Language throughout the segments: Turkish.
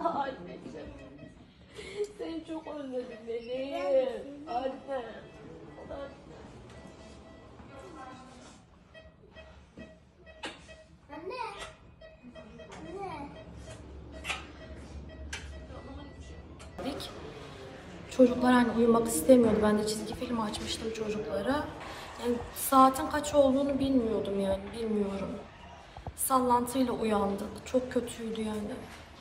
Anneciğim. Seni çok özledim benim. Anne. Çocuklar hani uyumak istemiyordu. Ben de çizgi film açmıştım çocuklara. Yani saatin kaç olduğunu bilmiyordum yani. Bilmiyorum. Sallantıyla uyandık. Çok kötüydü yani.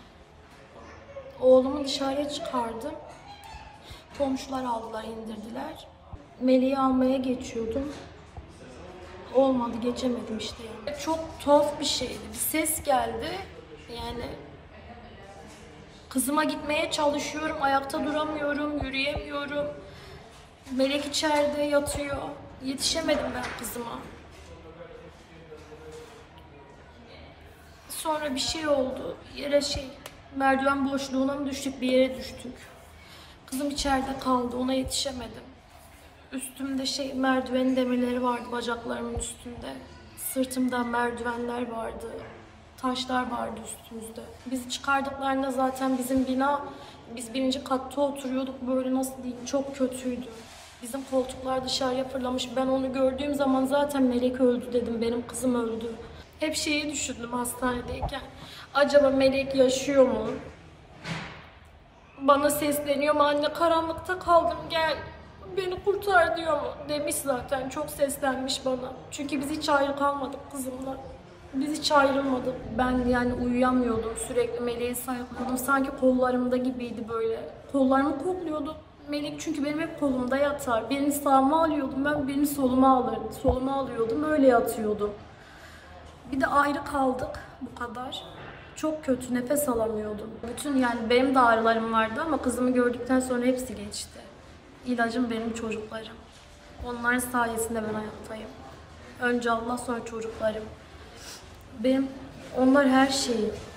Oğlumu dışarıya çıkardım. Komşular aldılar, indirdiler. Melih'i almaya geçiyordum. Olmadı, geçemedim işte yani. Çok tuhaf bir şeydi. Bir ses geldi. Yani kızıma gitmeye çalışıyorum, ayakta duramıyorum, yürüyemiyorum. Melek içeride yatıyor. Yetişemedim ben kızıma. Sonra bir şey oldu. Yere merdiven boşluğuna mı düştük, bir yere düştük. Kızım içeride kaldı, ona yetişemedim. Üstümde merdivenin demirleri vardı bacaklarımın üstünde. Sırtımda merdivenler vardı. Taşlar vardı üstümüzde. Bizi çıkardıklarında zaten bizim bina, biz 1. katta oturuyorduk. Böyle nasıl diyeyim, çok kötüydü. Bizim koltuklar dışarıya fırlamış. Ben onu gördüğüm zaman zaten Melek öldü dedim. Benim kızım öldü. Hep şeyi düşündüm hastanedeyken. Acaba Melek yaşıyor mu? Bana sesleniyor mu? Anne karanlıkta kaldım, gel. Beni kurtar diyor mu? Demiş zaten. Çok seslenmiş bana. Çünkü biz hiç ayrı kalmadık kızımla. Biz hiç ayrılmadık. Ben yani uyuyamıyordum. Sürekli Melek'i sayıklıyordum. Sanki kollarımda gibiydi böyle. Kollarımı kokluyordu. Melek çünkü benim hep kolumda yatar. Birini sağıma alıyordum ben, birini soluma alırdım. Soluma alıyordum, öyle yatıyordu. Bir de ayrı kaldık bu kadar. Çok kötü, nefes alamıyordum. Bütün yani benim de ağrılarım vardı ama kızımı gördükten sonra hepsi geçti. İlacım benim çocuklarım. Onların sayesinde ben ayaktayım. Önce Allah, sonra çocuklarım. Onlar her şeyim.